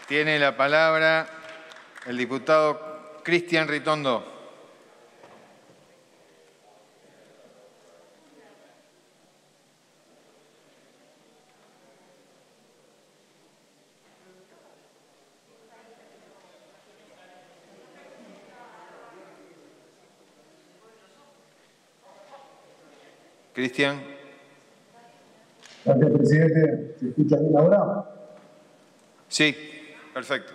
Tiene la palabra el diputado Cristian Ritondo. Cristian. Gracias, presidente. ¿Se escucha bien ahora? Sí, perfecto.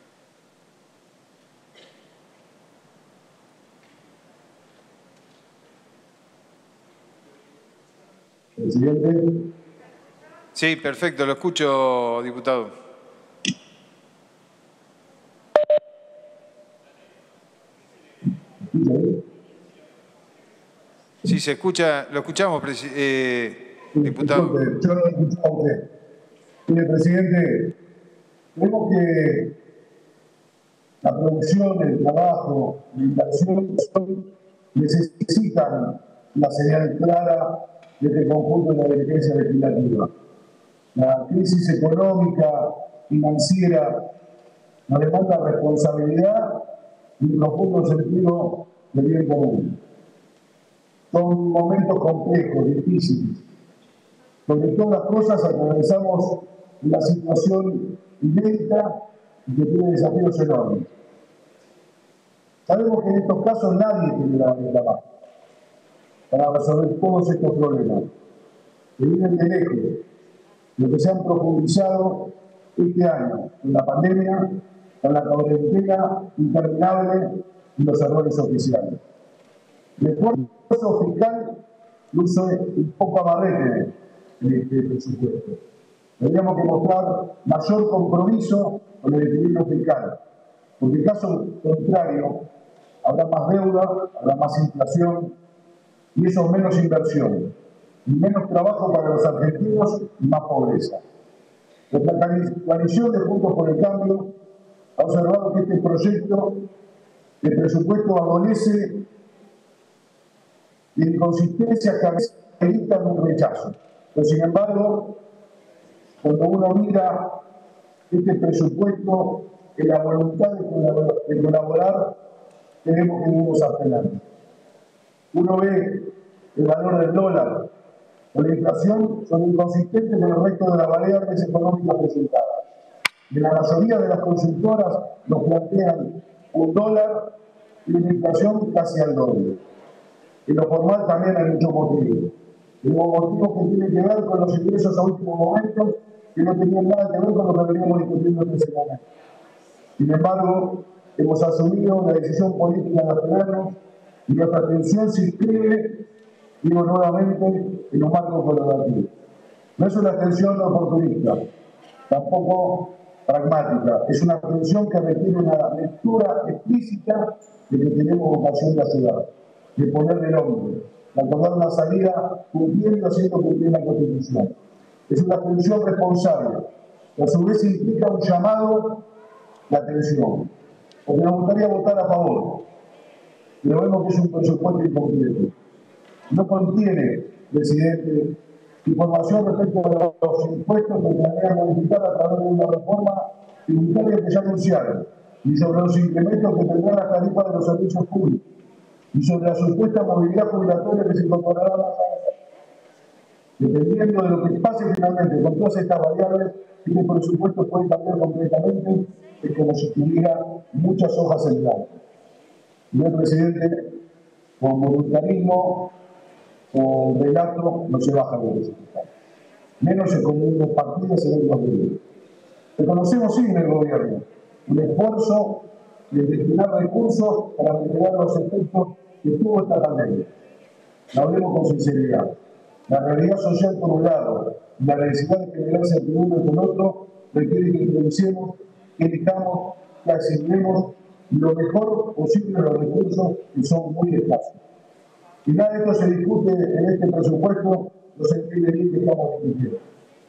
Presidente. Sí, perfecto, lo escucho, diputado. Sí, se escucha, lo escuchamos, diputado. Disculpe, yo no lo escuchaba a usted. Mire, presidente, vemos que la producción, el trabajo, la inversión necesitan la señal clara de este conjunto de la dirigencia legislativa. La crisis económica, financiera, nos demanda responsabilidad y un profundo sentido del bien común. Son momentos complejos, difíciles. Sobre todas las cosas atravesamos una situación inédita y que tiene desafíos enormes. Sabemos que en estos casos nadie tiene la varita mágica para resolver todos estos problemas, que vienen de lejos, lo que se han profundizado este año, con la pandemia, con la cuarentena interminable y los errores oficiales. El esfuerzo fiscal luce un poco amarrete en este presupuesto. Tendríamos que mostrar mayor compromiso con el equilibrio fiscal, porque en caso contrario habrá más deuda, habrá más inflación y eso menos inversión, y menos trabajo para los argentinos y más pobreza. Nuestra coalición de Juntos por el Cambio ha observado que este proyecto de presupuesto adolece de inconsistencias que a veces evitan un rechazo. Pero sin embargo, cuando uno mira este presupuesto en la voluntad de colaborar, tenemos que irnos apelando. Uno ve el valor del dólar o la inflación son inconsistentes con el resto de las variables económicas presentadas. De la mayoría de las consultoras nos plantean un dólar y una inflación casi al doble. En lo formal también hay muchos motivos. Tenemos motivos que tienen que ver con los ingresos a últimos momentos que no tenían nada que ver con lo que veníamos discutiendo en ese momento. Sin embargo, hemos asumido la decisión política de abstenernos y nuestra atención se inscribe, digo nuevamente, en un marco colaborativo. No es una atención oportunista, tampoco pragmática. Es una atención que requiere una lectura explícita de que tenemos vocación de ayudar, de ponerle nombre, de acordar una salida haciendo cumplir la Constitución. Es una atención responsable, que a su vez implica un llamado de atención. Porque nos gustaría votar a favor, pero vemos que es un presupuesto incompleto. No contiene, presidente, información respecto a los impuestos que planea modificar a través de una reforma tributaria que ya anunciaron, y sobre los incrementos que tendrán las tarifas de los servicios públicos, y sobre la supuesta movilidad jubilatoria que se incorporará más adelante. Dependiendo de lo que pase finalmente con todas estas variables, este presupuesto puede cambiar completamente, es como si tuviera muchas hojas en blanco. Señor presidente, con voluntarismo o relato no se baja de presupuesto. Menos en comunes partidos en el gobierno. Reconocemos sí en el gobierno un esfuerzo de destinar recursos para mitigar los efectos que tuvo esta pandemia. Lo hablemos con sinceridad. La realidad social por un lado y la necesidad de generar certidumbre por otro requiere que improvisemos, que elijamos, que asignemos lo mejor posible los recursos que son muy escasos. Si nada de esto se discute en este presupuesto, no se entiende bien que estamos discutiendo.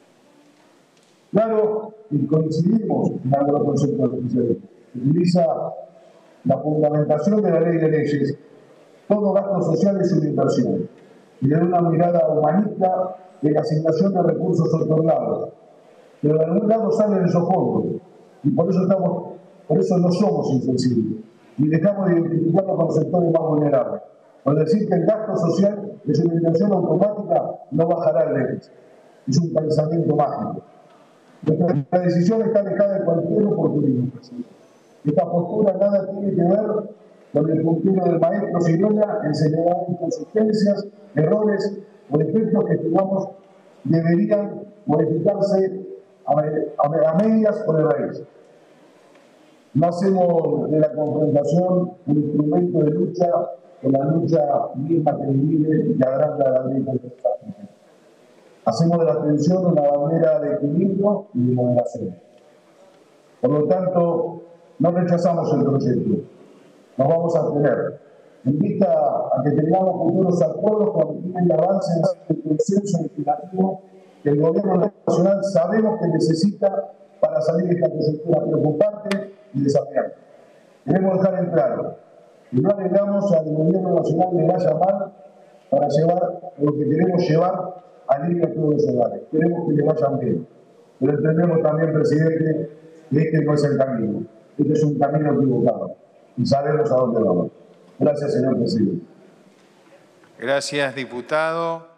Claro, y coincidimos en algunos conceptos oficiales. Utiliza la fundamentación de la ley de leyes. Todo gasto social es una inversión. Y de una mirada humanista de la asignación de recursos otorgados. Pero de algún lado salen esos fondos. Y por eso no somos insensibles, ni dejamos de identificarnos con los sectores más vulnerables. Por decir que el gasto social de su eliminación automática no bajará el déficit. Es un pensamiento mágico. Nuestra decisión está alejada de cualquier oportunismo. Esta postura nada tiene que ver con el puntero del maestro Sirona en señalar inconsistencias, errores o defectos que estimamos deberían modificarse a medias o de raíz. No hacemos de la confrontación un instrumento de lucha con la lucha misma que divide y agranda la ley constitucional. Hacemos de la tensión una bandera de equilibrio y de moderación. Por lo tanto, no rechazamos el proyecto, nos vamos a abstener. En vista a que tengamos futuros acuerdos cuando tienen el avance del consenso legislativo que el Gobierno Nacional sabemos que necesita para salir de esta coyuntura preocupante y desafiante. Queremos dejar en claro que no alegamos al Gobierno Nacional le vaya mal para llevar lo que queremos llevar alivio a todos los hogares. Queremos que le vayan bien. Pero entendemos también, presidente, que este no es el camino. Este es un camino equivocado. Y sabemos a dónde vamos. Gracias, señor presidente. Gracias, diputado.